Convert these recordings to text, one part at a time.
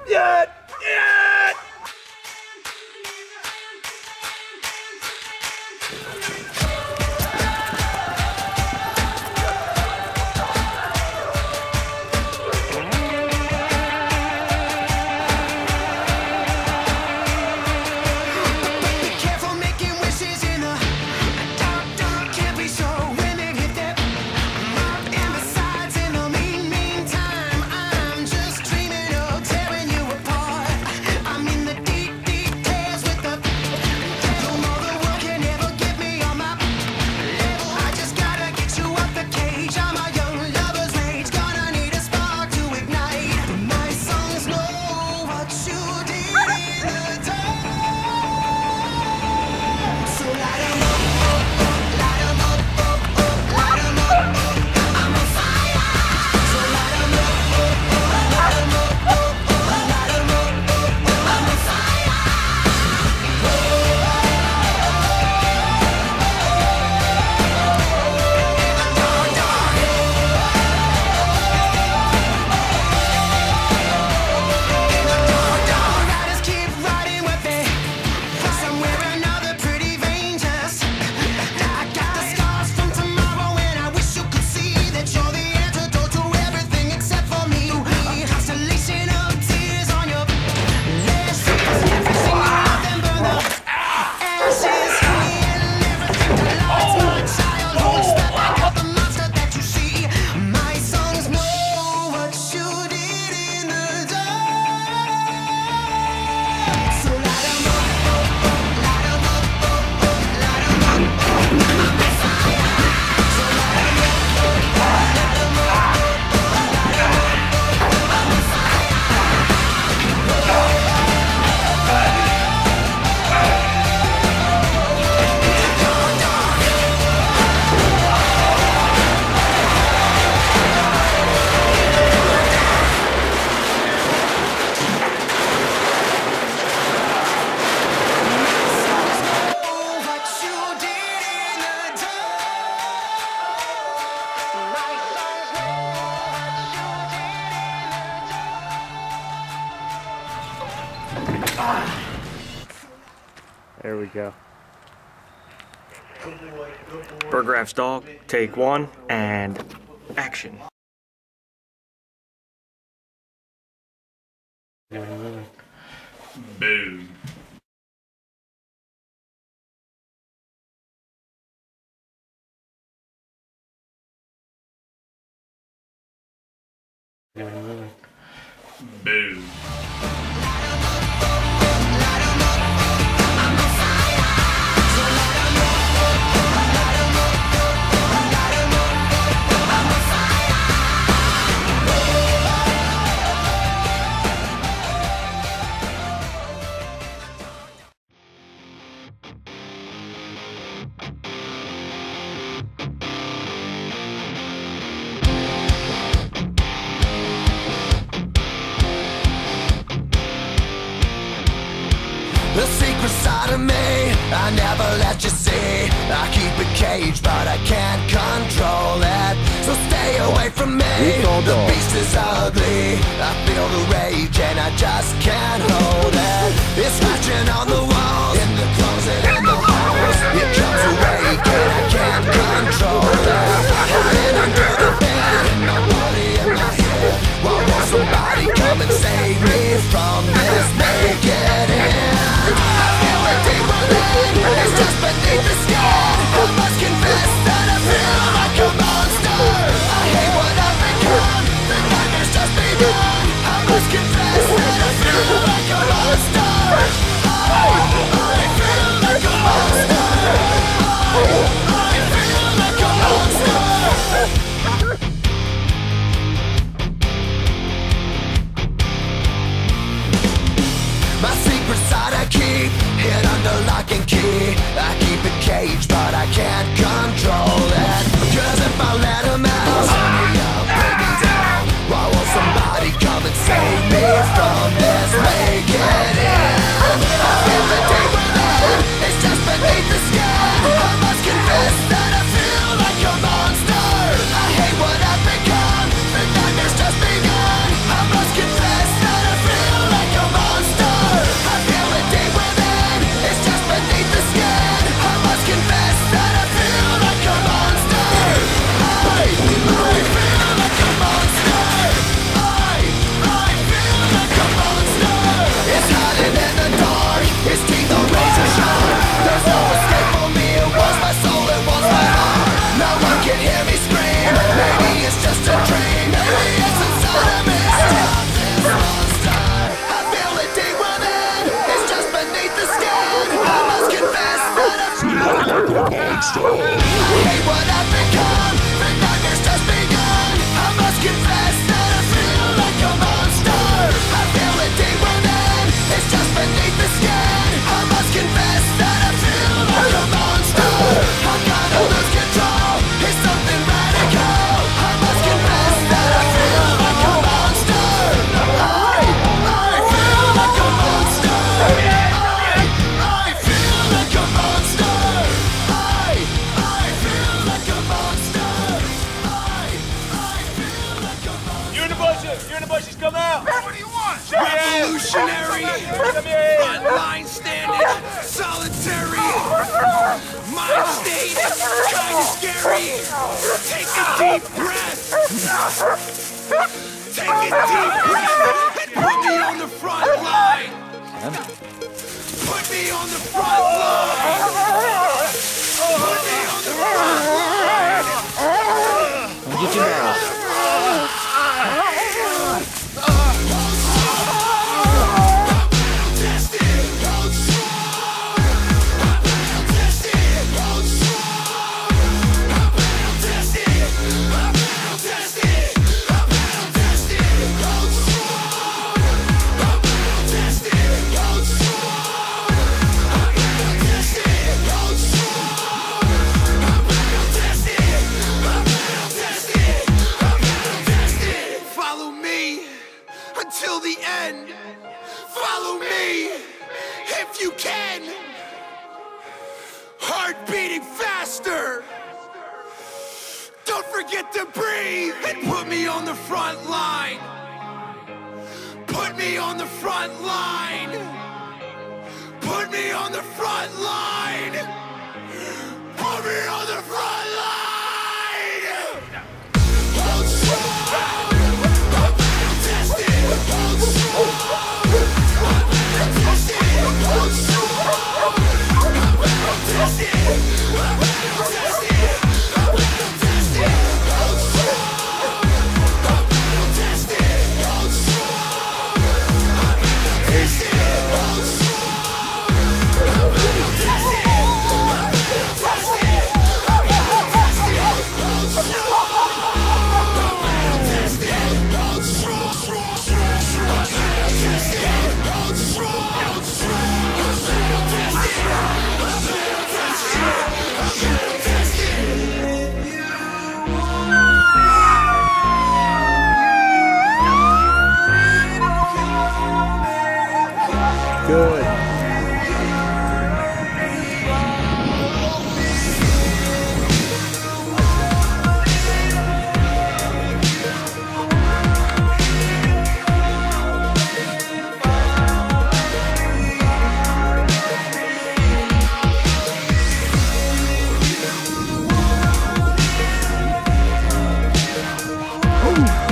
Yeah! Yeah! There we go. Burggraff's dog, take one, and action. Boom. Boom. The secret side of me, I never let you see. I keep it caged, but I can't control it. So stay away from me, the beast is ugly. I feel the rage and I just can't hold it. It's scratching on the walls, in the closet, in the halls. It comes awake and I can't control it. Hiding under the bed, in my body, in my head. Why won't somebody come and save me from this naked end? It's just beneath the skin. I must confess that I feel like a monster. I hate what I've become. The nightmare's just begun. I must confess that I feel like a monster. I feel like a monster. I feel like a monster. My secret side I keep hid under lock and key. I keep it caged, but I can't control it. Cause if I let him out, send me up, bring me down. Why won't somebody come and save me from this naked end? I feel the deep within, it's just beneath the skin. I must confess that I feel like a monster. I hate what I've become, the nightmare's just begun. I must confess that I feel like on the front line. Put me on the front line. I'll get you back. Until the end, follow me if you can. Heart beating faster. Don't forget to breathe and put me on the front line. Put me on the front line. Put me on the front line. Put me on the front line. Hold strong. Good.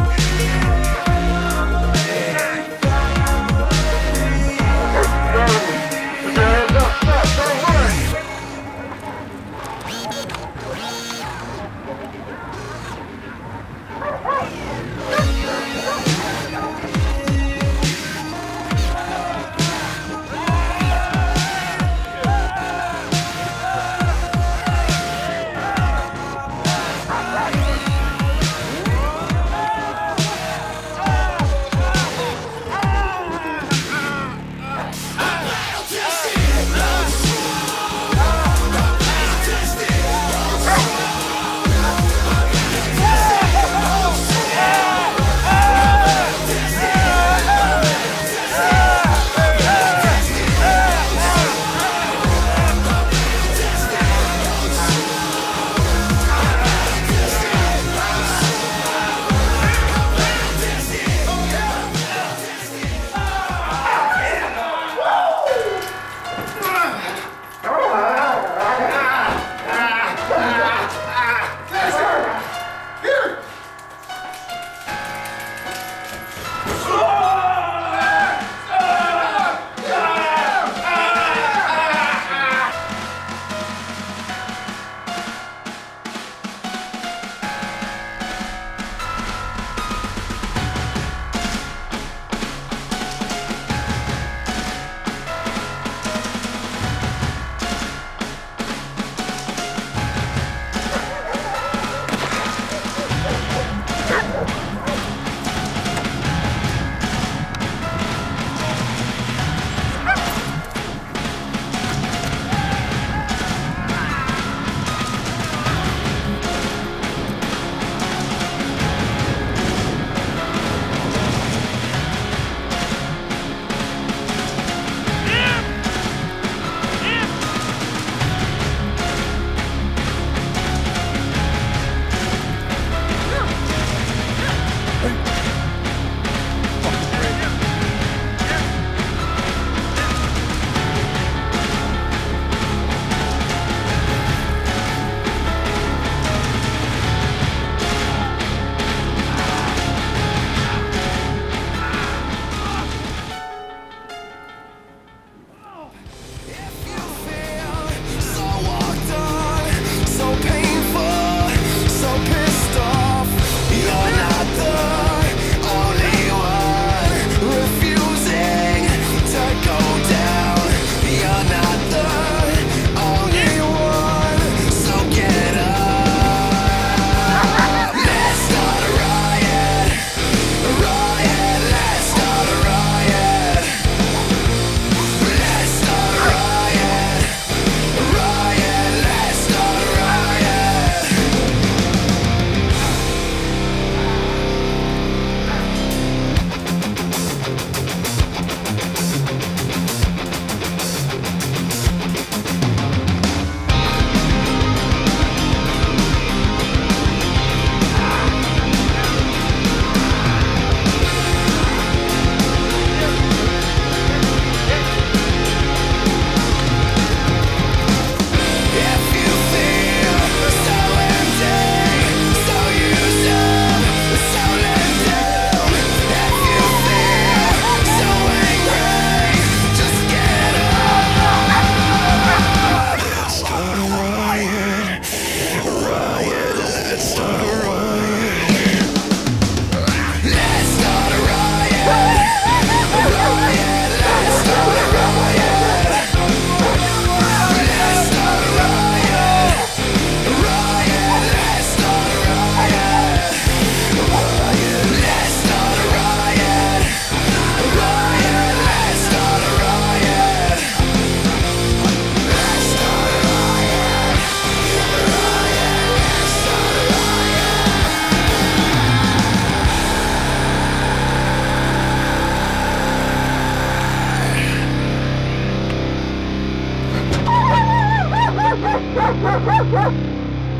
Go!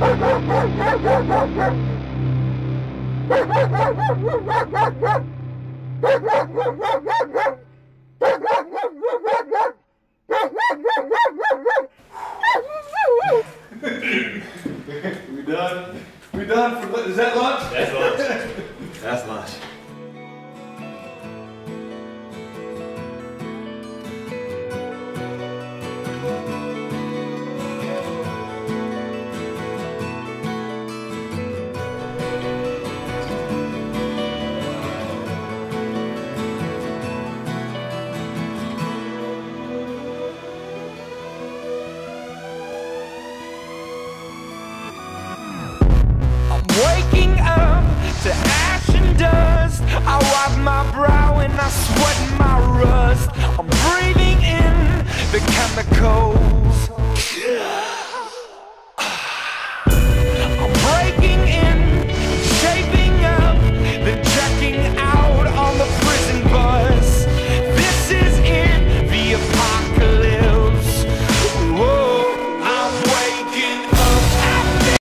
We done? We done for, is that lunch? That's lunch. That's lunch. Waking up to ash and dust, I wipe my brow and I sweat